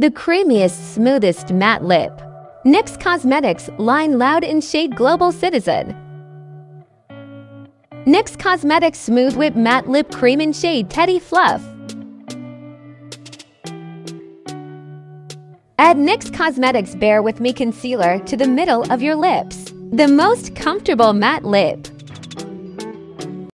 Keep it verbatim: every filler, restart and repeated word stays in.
The Creamiest Smoothest Matte Lip. N Y X Cosmetics Line Loud in Shade Global Citizen. N Y X Cosmetics Smooth Whip Matte Lip Cream in Shade Teddy Fluff. Add N Y X Cosmetics Bear With Me Concealer to the middle of your lips. The most comfortable matte lip.